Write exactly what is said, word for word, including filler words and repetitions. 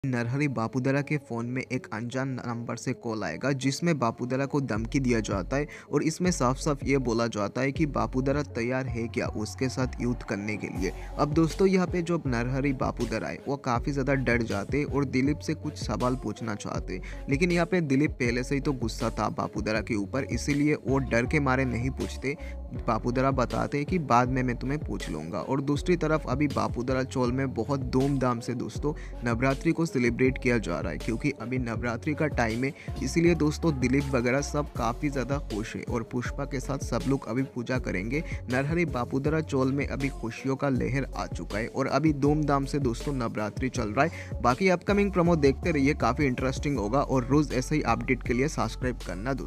नरहरी बापूदरा के फ़ोन में एक अनजान नंबर से कॉल आएगा जिसमें बापूदरा को धमकी दिया जाता है और इसमें साफ-साफ ये बोला जाता है कि बापूदरा तैयार है क्या उसके साथ युद्ध करने के लिए। अब दोस्तों यहाँ पे जो नरहरी बापूदरा है वो काफ़ी ज़्यादा डर जाते और दिलीप से कुछ सवाल पूछना चाहते, लेकिन यहाँ पे दिलीप पहले से ही तो गुस्सा था बापूदरा के ऊपर, इसीलिए वो डर के मारे नहीं पूछते। बापूदरा बताते कि बाद में मैं तुम्हें पूछ लूँगा। और दूसरी तरफ अभी बापूदरा चौल में बहुत धूमधाम से दोस्तों नवरात्रि को सेलिब्रेट किया जा रहा है, क्योंकि अभी नवरात्रि का टाइम है, इसीलिए दोस्तों दिलीप वगैरह सब काफ़ी ज़्यादा खुश है और पुष्पा के साथ सब लोग अभी पूजा करेंगे। नरहरी बापूदरा चौल में अभी खुशियों का लहर आ चुका है और अभी धूमधाम से दोस्तों नवरात्रि चल रहा है। बाकी अपकमिंग प्रोमो देखते रहिए, काफ़ी इंटरेस्टिंग होगा और रोज़ ऐसे ही अपडेट के लिए सब्सक्राइब करना दोस्तों।